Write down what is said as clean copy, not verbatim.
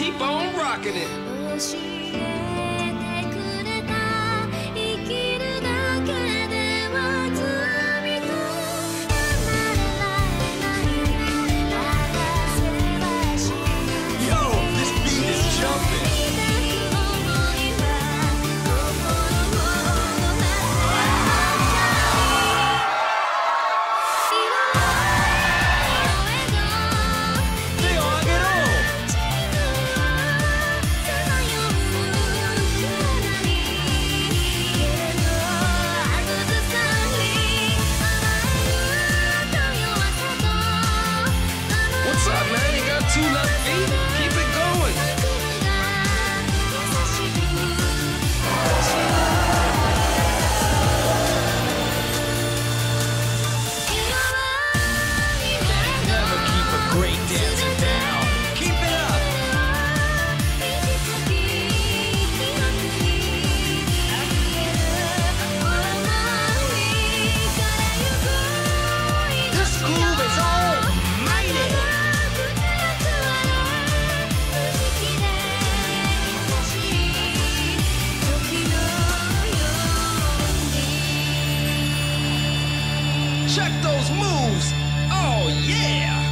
keep on rocking it. 教えてくれた生きるだけでは罪と離れられない流せばし Yo, this beat is jumping. What's up, man? You got 2 left feet? Keep it going. Never keep a great dancer down. Keep it up. This groove is almighty. Check those moves. Oh, yeah.